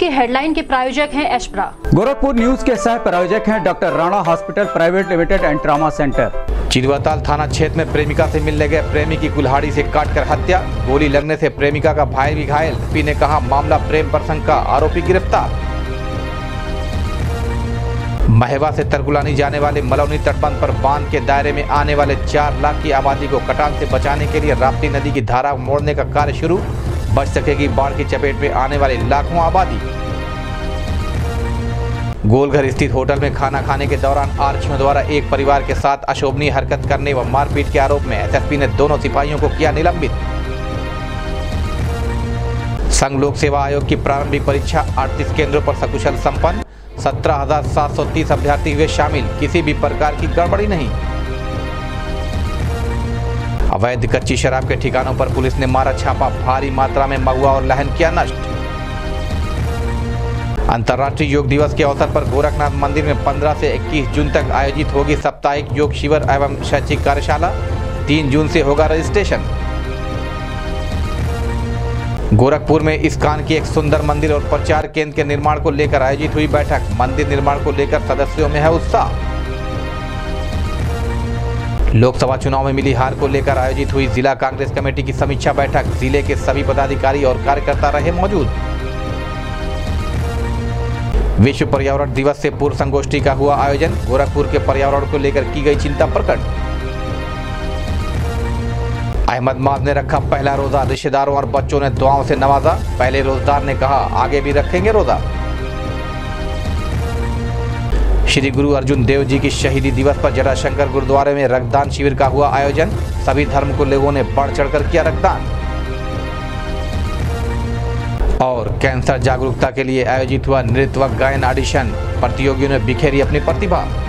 के हेडलाइन के प्रायोजक हैं एशप्रा। गोरखपुर न्यूज के सह प्रायोजक हैं doctor Rana hospital private limited and trauma centre. Chirwatal थाना क्षेत्र में प्रेमिका से मिलने गए प्रेमी की कुल्हाड़ी से काटकर हत्या, गोली लगने से प्रेमिका का भाई भी घायल। एसपी ने कहा मामला प्रेम प्रसंग का, आरोपी गिरफ्तार। महेवा से तरकुलानी जाने वाले मलौनी तटबंध पर बांध के दायरे में आने वाले 4 लाख की आबादी को कटान से बचाने के लिए राप्ती नदी की धारा मोड़ने का कार्य शुरू। बच सकेगी बाढ़ की चपेट में आने वाली लाखों आबादी। गोलघर स्थित होटल में खाना खाने के दौरान आरक्षियों द्वारा एक परिवार के साथ अशोभनीय हरकत करने व मारपीट के आरोप में एसएसपी ने दोनों सिपाहियों को किया निलंबित। संघ लोक सेवा आयोग की प्रारंभिक परीक्षा 38 केंद्रों पर सकुशल संपन्न। 17,730 अभ्यर्थी हुए शामिल, किसी भी प्रकार की गड़बड़ी नहीं। अवैध कच्ची शराब के ठिकानों पर पुलिस ने मारा छापा, भारी मात्रा में महुआ और लहन किया नष्ट। अंतर्राष्ट्रीय योग दिवस के अवसर पर गोरखनाथ मंदिर में 15 से 21 जून तक आयोजित होगी साप्ताहिक योग शिविर एवं शैक्षिक कार्यशाला। 3 जून से होगा रजिस्ट्रेशन। गोरखपुर में इस्कॉन की एक सुंदर मंदिर और प्रचार केंद्र के निर्माण को लेकर आयोजित हुई बैठक। मंदिर निर्माण को लेकर सदस्यों में है उत्साह। लोकसभा चुनाव में मिली हार को लेकर आयोजित हुई जिला कांग्रेस कमेटी की समीक्षा बैठक। जिले के सभी पदाधिकारी और कार्यकर्ता रहे मौजूद। विश्व पर्यावरण दिवस से पूर्व संगोष्ठी का हुआ आयोजन। गोरखपुर के पर्यावरण को लेकर की गई चिंता प्रकट। अहमदमाद ने रखा पहला रोजा, रिश्तेदारों और बच्चों ने दुआओं से नवाजा। पहले रोजदार ने कहा आगे भी रखेंगे रोजा। श्री गुरु अर्जुन देव जी की शहीदी दिवस पर जटाशंकर गुरुद्वारे में रक्तदान शिविर का हुआ आयोजन। सभी धर्म को लोगों ने बढ़ चढ़कर किया रक्तदान। और कैंसर जागरूकता के लिए आयोजित हुआ नृत्य व गायन ऑडिशन, प्रतियोगियों ने बिखेरी अपनी प्रतिभा।